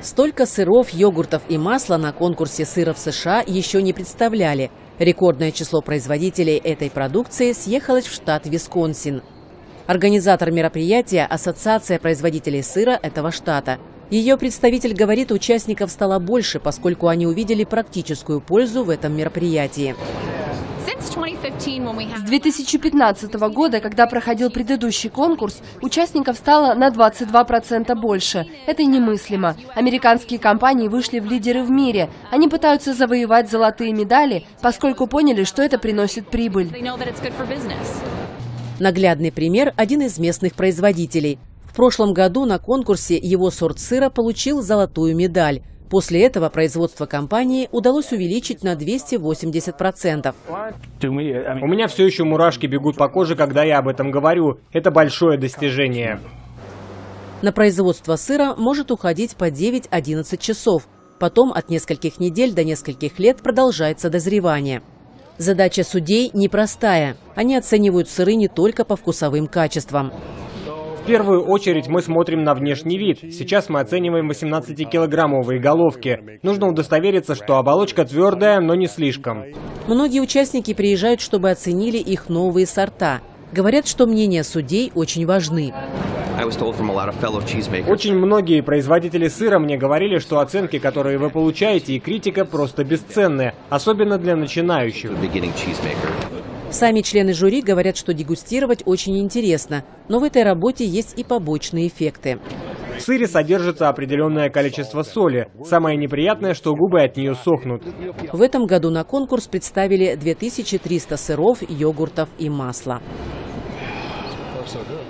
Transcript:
Столько сыров, йогуртов и масла на конкурсе сыра в США еще не представляли. Рекордное число производителей этой продукции съехалось в штат Висконсин. Организатор мероприятия – Ассоциация производителей сыра этого штата. Ее представитель говорит, участников стало больше, поскольку они увидели практическую пользу в этом мероприятии. С 2015 года, когда проходил предыдущий конкурс, участников стало на 22% больше. Это немыслимо. Американские компании вышли в лидеры в мире. Они пытаются завоевать золотые медали, поскольку поняли, что это приносит прибыль. Наглядный пример – один из местных производителей. В прошлом году на конкурсе его сорт сыра получил золотую медаль. После этого производство компании удалось увеличить на 280%. У меня все еще мурашки бегут по коже, когда я об этом говорю. Это большое достижение. На производство сыра может уходить по 9-11 часов. Потом от нескольких недель до нескольких лет продолжается дозревание. Задача судей непростая. Они оценивают сыры не только по вкусовым качествам. В первую очередь мы смотрим на внешний вид. Сейчас мы оцениваем 18-килограммовые головки. Нужно удостовериться, что оболочка твердая, но не слишком. Многие участники приезжают, чтобы оценили их новые сорта. Говорят, что мнения судей очень важны. Очень многие производители сыра мне говорили, что оценки, которые вы получаете, и критика просто бесценны, особенно для начинающих. Сами члены жюри говорят, что дегустировать очень интересно, но в этой работе есть и побочные эффекты. В сыре содержится определенное количество соли. Самое неприятное, что губы от нее сохнут. В этом году на конкурс представили 2300 сыров, йогуртов и масла.